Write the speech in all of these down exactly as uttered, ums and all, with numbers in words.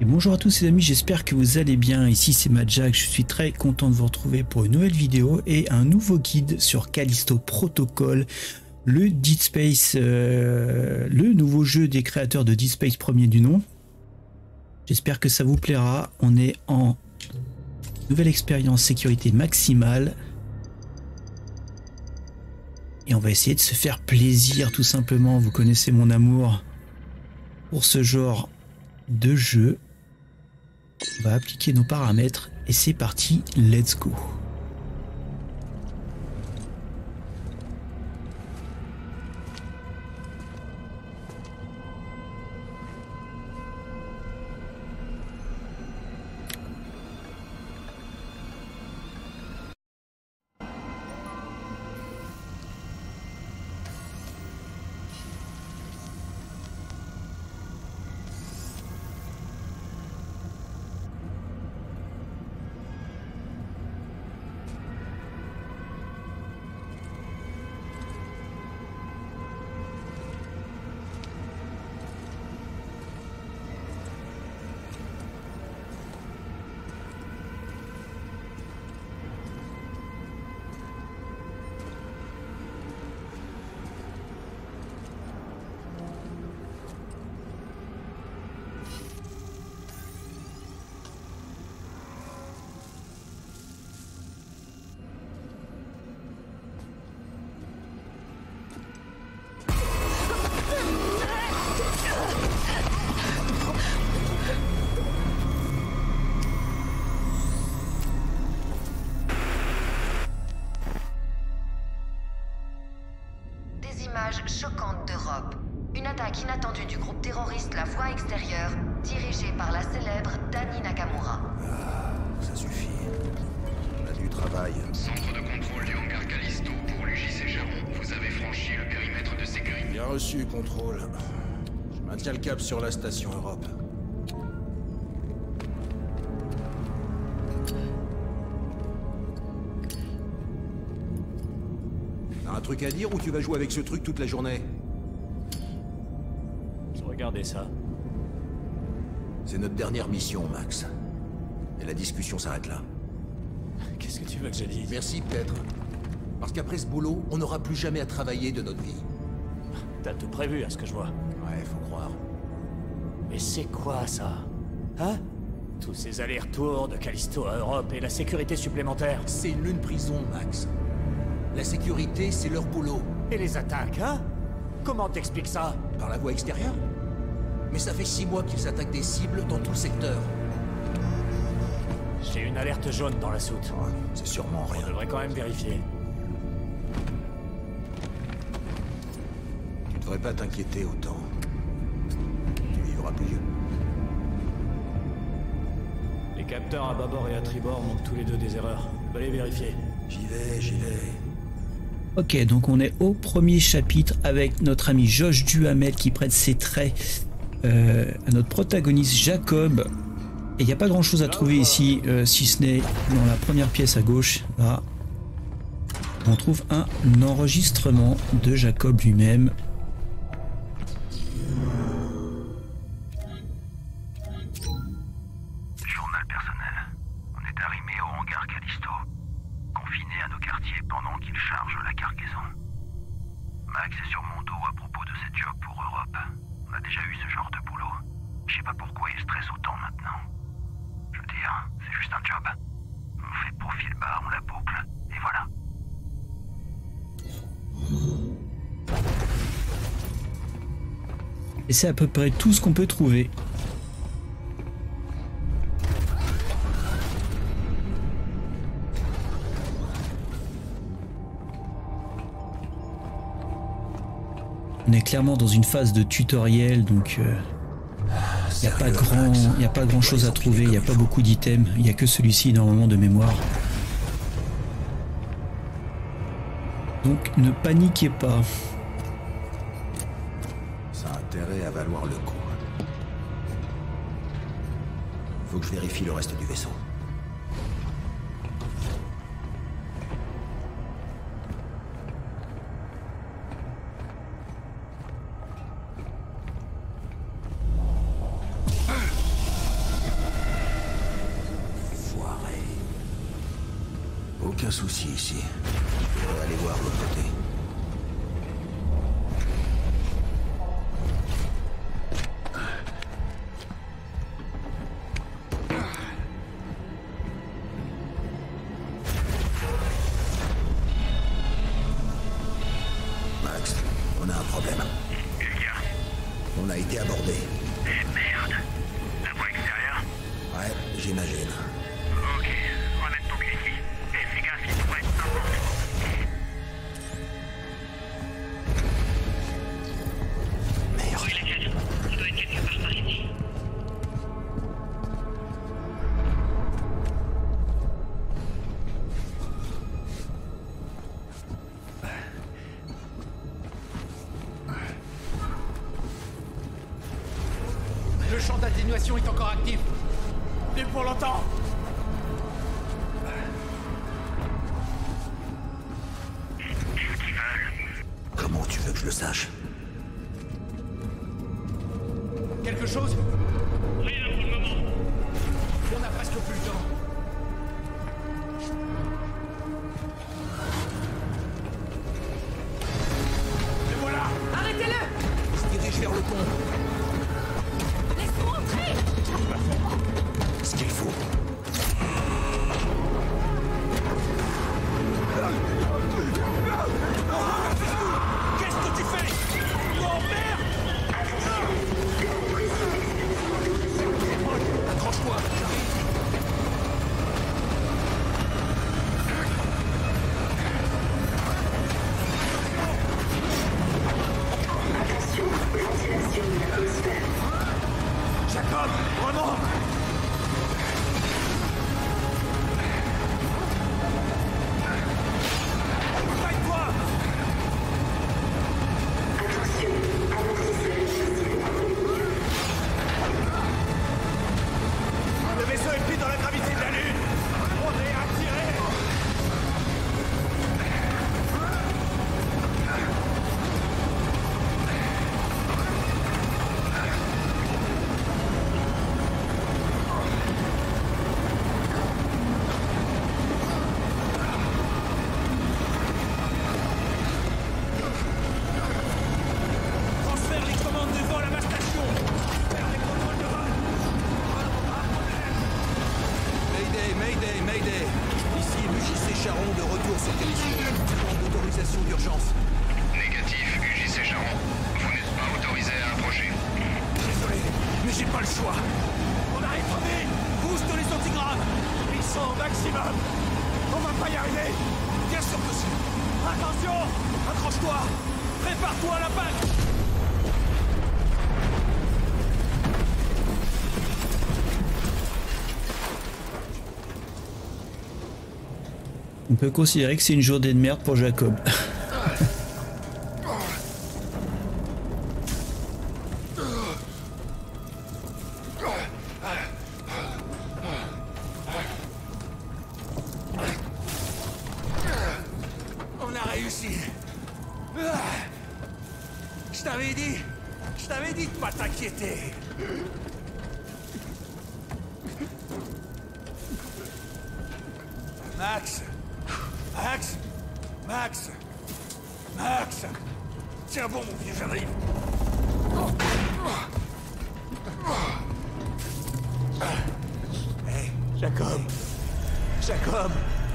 Et bonjour à tous les amis, j'espère que vous allez bien. Ici c'est Madjack, je suis très content de vous retrouver pour une nouvelle vidéo et un nouveau guide sur Callisto Protocol, le Dead Space, euh, le nouveau jeu des créateurs de Dead Space premier du nom. J'espère que ça vous plaira. On est en nouvelle expérience sécurité maximale. Et on va essayer de se faire plaisir tout simplement. Vous connaissez mon amour pour ce genre de jeu. On va appliquer nos paramètres et c'est parti, let's go. Images choquantes d'Europe. Une attaque inattendue du groupe terroriste La Foi Extérieure, dirigée par la célèbre Dani Nakamura. Ah, ça suffit. On a du travail. Centre de contrôle du hangar Callisto pour l'U J C Charon. Vous avez franchi le périmètre de sécurité. Bien reçu, contrôle. Je maintiens le cap sur la station Europe. T'as un truc à dire ou tu vas jouer avec ce truc toute la journée? Regardez ça. C'est notre dernière mission, Max. Et la discussion s'arrête là. Qu'est-ce que tu veux que je dise? Merci, Pedro. Parce qu'après ce boulot, on n'aura plus jamais à travailler de notre vie. T'as tout prévu à ce que je vois. Ouais, faut croire. Mais c'est quoi ça? Hein? Tous ces allers-retours de Callisto à Europe et la sécurité supplémentaire. C'est une lune prison, Max. La sécurité, c'est leur boulot. Et les attaques, hein? Comment t'expliques ça? Par la voie extérieure? Mais ça fait six mois qu'ils attaquent des cibles dans tout le secteur. J'ai une alerte jaune dans la soute. Oh, c'est sûrement rien. On devrait quand même vérifier. Tu devrais pas t'inquiéter autant. Tu vivras plus vieux. Les capteurs à bâbord et à tribord montrent tous les deux des erreurs. On va les vérifier. J'y vais, j'y vais. Ok, donc on est au premier chapitre avec notre ami Josh Duhamel qui prête ses traits euh, à notre protagoniste Jacob. Et il n'y a pas grand chose à trouver ici, euh, si ce n'est dans la première pièce à gauche. Là, on trouve un enregistrement de Jacob lui-même. Journal personnel. On est arrimé au hangar Callisto, confiné à nos quartiers pendant qu'ils chargent la cargaison. Max est sur mon dos à propos de cette job pour Europe. On a déjà eu ce genre de boulot. Je sais pas pourquoi il stresse autant maintenant. Je veux dire, c'est juste un job. On fait profil bas, on la boucle, et voilà. Et c'est à peu près tout ce qu'on peut trouver. On est clairement dans une phase de tutoriel, donc il euh, n'y a pas grand, il a pas grand chose à trouver, il n'y a pas beaucoup d'items, il n'y a que celui-ci normalement de mémoire. Donc ne paniquez pas. Ça a intérêt à valoir le coup. Faut que je vérifie le reste du vaisseau. Aucun souci ici. On va aller voir de l'autre côté. Max, on a un problème. Quel gars? On a été abordé. Eh merde. La voie extérieure? Ouais, j'imagine. Ok, remets ton clé ici. Et fais gaffe, il pourrait être n'importe où. Merde. Où est la cage? Il doit être quelque part par ici. Le champ d'atténuation est encore actif. Et pour longtemps. Qu'est-ce qu'ils veulent? Comment tu veux que je le sache? Quelque chose? Rien pour le moment. On a presque plus le temps. Et voilà. Arrêtez-le! Il se dirige vers le pont. Laisse-moi entrer! Ce qu'il faut. Qu'est-ce que tu fais? Non, merde! Accroche-toi, j'arrive. Jacob, remonte! Fight-toi! Le vaisseau est pris dans la gravité de la Lune! On est attiré! Transfère les commandes de vol à ma station! Faire les contrôles de vol! Mayday, Mayday, Mayday. Ici le J C Charon de retour sur Callisto. Demande d'autorisation d'urgence. Négatif, U J C Charon. Vous n'êtes pas autorisé à approcher. Désolé, mais j'ai pas le choix. On arrive trop vite. Booste les antigrammes. Ils sont au maximum. On va pas y arriver. Bien sûr que si. Attention. Accroche-toi. Prépare-toi à l'impact. On peut considérer que c'est une journée de merde pour Jacob. On a réussi. Ah. Je t'avais dit. Je t'avais dit de pas t'inquiéter. Max. Max. Max. Max. Tiens bon, mon vieux, j'arrive. Hé, Jacob. Jacob.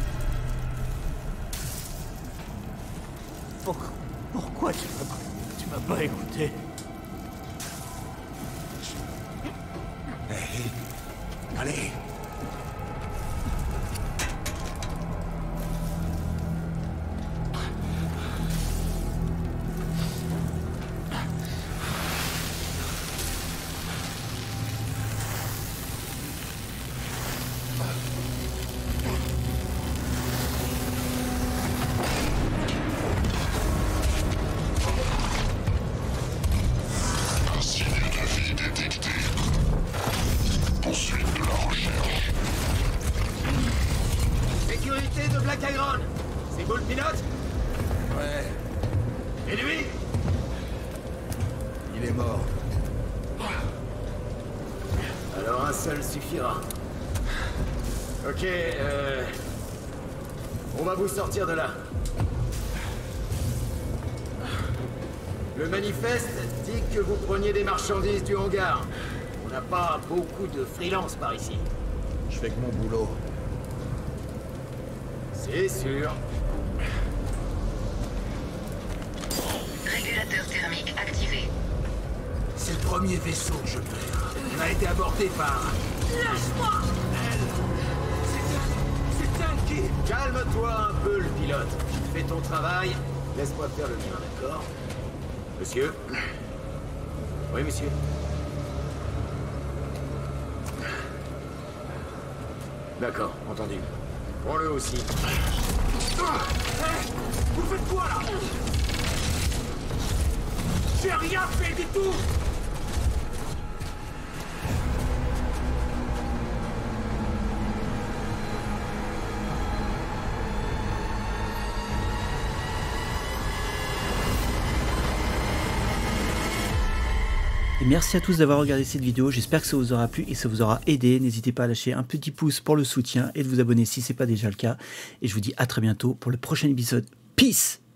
Pourquoi, pourquoi tu m'as pas, tu m'as pas écouté? Hey. Allez. Signe de vie détecté. Poursuite de la recherche. Sécurité de Black Iron. C'est vous le pilote? Ouais. Et lui? Il est mort. Alors un seul suffira. Ok, euh... On va vous sortir de là. Le manifeste dit que vous preniez des marchandises du hangar. On n'a pas beaucoup de freelance par ici. Je fais que mon boulot. C'est sûr. Régulateur thermique activé. C'est le premier vaisseau que je perds. On a été abordé par... Lâche-moi! C'est un qui... Calme-toi un peu, le pilote. Fais ton travail. Laisse-moi faire le mien, d'accord? Monsieur? Oui, monsieur? D'accord, entendu. Prends-le aussi. Ah, hey, vous faites quoi, là? J'ai rien fait du tout! Et merci à tous d'avoir regardé cette vidéo, j'espère que ça vous aura plu et ça vous aura aidé. N'hésitez pas à lâcher un petit pouce pour le soutien et de vous abonner si ce n'est pas déjà le cas. Et je vous dis à très bientôt pour le prochain épisode. Peace!